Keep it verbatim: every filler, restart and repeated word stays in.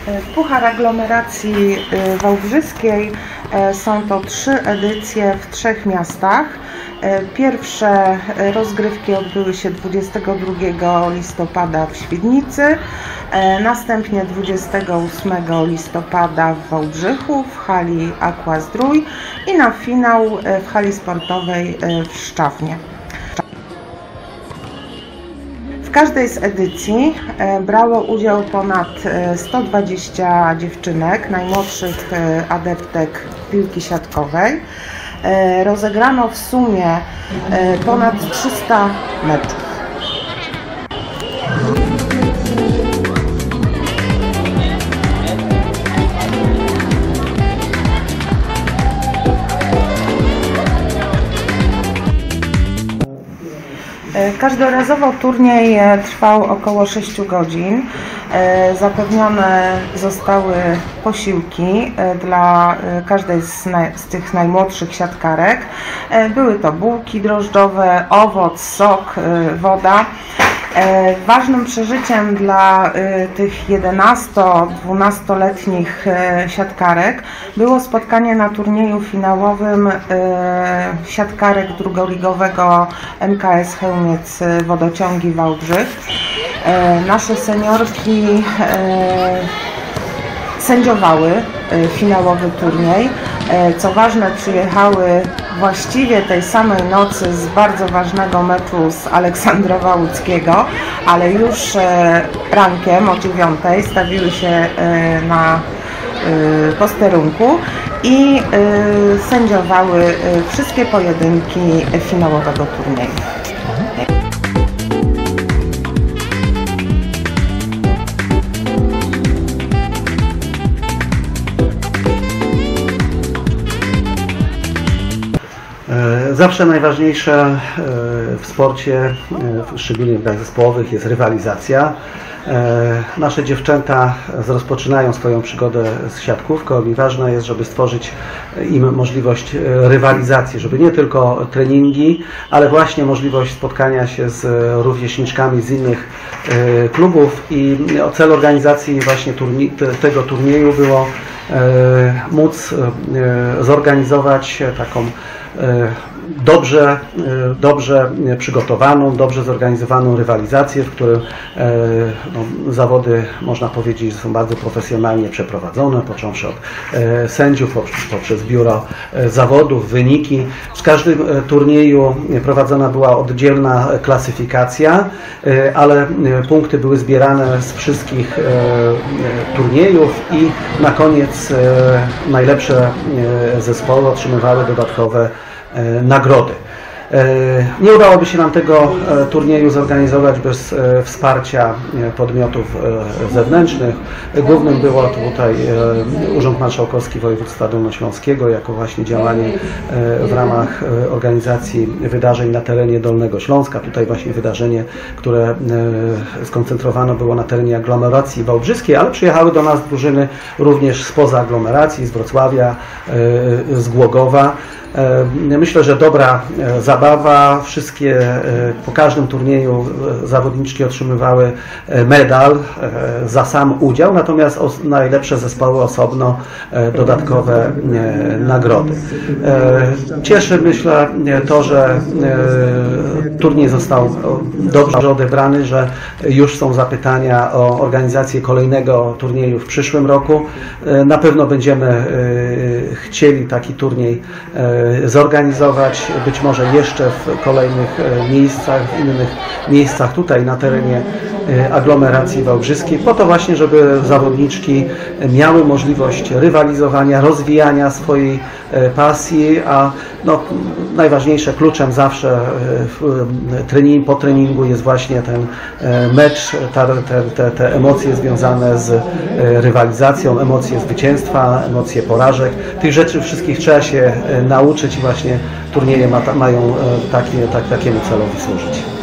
Puchar Aglomeracji Wałbrzyskiej są to trzy edycje w trzech miastach. Pierwsze rozgrywki odbyły się dwudziestego drugiego listopada w Świdnicy, następnie dwudziestego ósmego listopada w Wałbrzychu w hali Aqua Zdrój i na finał w hali sportowej w Szczawnie. W każdej z edycji brało udział ponad sto dwadzieścia dziewczynek, najmłodszych adeptek piłki siatkowej. Rozegrano w sumie ponad trzysta meczów. Każdorazowo turniej trwał około sześciu godzin. Zapewnione zostały posiłki dla każdej z, naj, z tych najmłodszych siatkarek. Były to bułki drożdżowe, owoc, sok, woda. Ważnym przeżyciem dla tych jedenasto-dwunastoletnich siatkarek było spotkanie na turnieju finałowym siatkarek drugoligowego M K S Chełmiec Wodociągi Wałbrzych. Nasze seniorki sędziowały finałowy turniej. Co ważne, przyjechały właściwie tej samej nocy z bardzo ważnego meczu z Aleksandrowa Łódzkiego, ale już rankiem o dziewiątej stawiły się na posterunku i sędziowały wszystkie pojedynki finałowego turnieju. Zawsze najważniejsze w sporcie, szczególnie w grach zespołowych, jest rywalizacja. Nasze dziewczęta rozpoczynają swoją przygodę z siatkówką i ważne jest, żeby stworzyć im możliwość rywalizacji, żeby nie tylko treningi, ale właśnie możliwość spotkania się z rówieśniczkami z innych klubów i cel organizacji właśnie turni tego turnieju było móc no, taką dobrze, dobrze przygotowaną, dobrze zorganizowaną rywalizację, w której no, zawody, można powiedzieć, są bardzo profesjonalnie przeprowadzone, począwszy od sędziów, poprzez biuro zawodów, wyniki. W każdym turnieju prowadzona była oddzielna klasyfikacja, ale punkty były zbierane z wszystkich turniejów i na koniec najlepsze zespoły otrzymywały dodatkowe nagrody. Nie udałoby się nam tego turnieju zorganizować bez wsparcia podmiotów zewnętrznych. Głównym było tutaj Urząd Marszałkowski Województwa Dolnośląskiego jako właśnie działanie w ramach organizacji wydarzeń na terenie Dolnego Śląska. Tutaj właśnie wydarzenie, które skoncentrowane było na terenie aglomeracji wałbrzyskiej, ale przyjechały do nas drużyny również spoza aglomeracji, z Wrocławia, z Głogowa. Myślę, że dobra zabawa, wszystkie po każdym turnieju zawodniczki otrzymywały medal za sam udział, natomiast najlepsze zespoły osobno dodatkowe nagrody. Cieszy, myślę, to, że turniej został dobrze odebrany, że już są zapytania o organizację kolejnego turnieju w przyszłym roku. Na pewno będziemy chcieli taki turniej zorganizować, być może jeszcze w kolejnych miejscach, w innych miejscach tutaj na terenie aglomeracji wałbrzyskiej, po to właśnie, żeby zawodniczki miały możliwość rywalizowania, rozwijania swojej pasji, a no, najważniejsze kluczem zawsze w trening, po treningu jest właśnie ten mecz, ta, te, te, te emocje związane z rywalizacją, emocje zwycięstwa, emocje porażek. Tych rzeczy wszystkich trzeba się nauczyć i właśnie turnieje ma, mają takie, tak, takiemu celowi służyć.